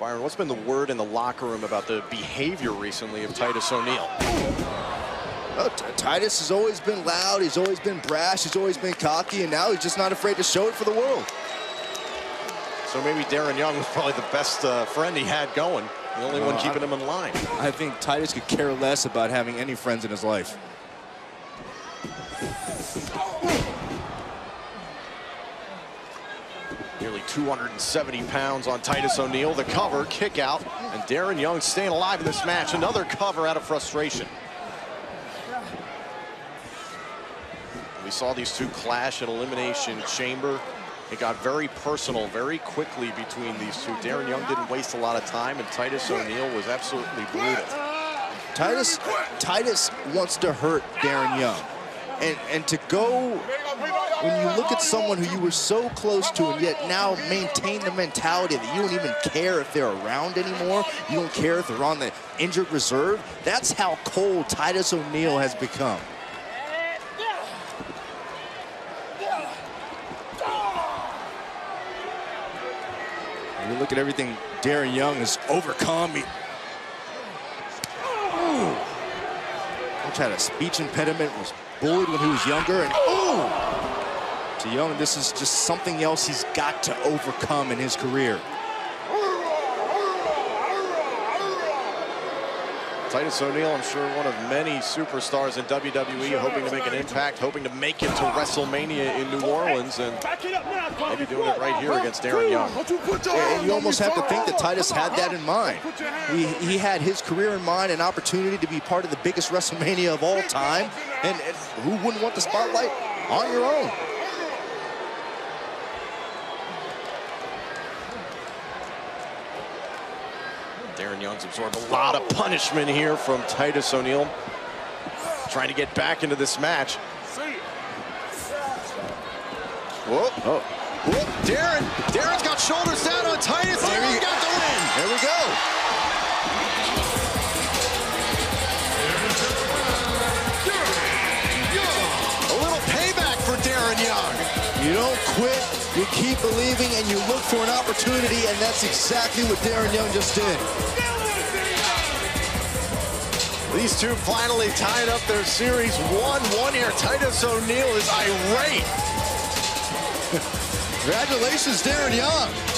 Byron, what's been the word in the locker room about the behavior recently of Titus O'Neil? Oh, Titus has always been loud, he's always been brash, he's always been cocky, and now he's just not afraid to show it for the world. So maybe Darren Young was probably the best friend he had going, the only one keeping him in line. I think Titus could care less about having any friends in his life. Nearly 270 pounds on Titus O'Neil. The cover, kick out, and Darren Young staying alive in this match. Another cover out of frustration. We saw these two clash at Elimination Chamber. It got very personal very quickly between these two. Darren Young didn't waste a lot of time, and Titus O'Neil was absolutely brutal. Titus wants to hurt Darren Young. And to go, when you look at someone who you were so close to and yet now maintain the mentality that you don't even care if they're around anymore, you don't care if they're on the injured reserve, that's how cold Titus O'Neil has become. You look at everything Darren Young has overcome. He had a speech impediment, was bullied when he was younger, and to Young, this is just something else he's got to overcome in his career. Titus O'Neil, I'm sure one of many superstars in WWE, hoping to make an impact, hoping to make it to WrestleMania in New Orleans, and maybe doing it right here against Darren Young. And you almost have to think that Titus had that in mind. He had his career in mind, an opportunity to be part of the biggest WrestleMania of all time, and who wouldn't want the spotlight on your own? Darren Young's absorbed a lot of punishment here from Titus O'Neil, trying to get back into this match. Whoa. Oh. Whoa. Darren's got shoulders down on Titus. Darren got the win. There we go. A little payback for Darren Young. You don't quit, you keep believing, and you look for an opportunity, and that's exactly what Darren Young just did. These two finally tied up their series 1-1 here. Titus O'Neil is irate. Congratulations, Darren Young.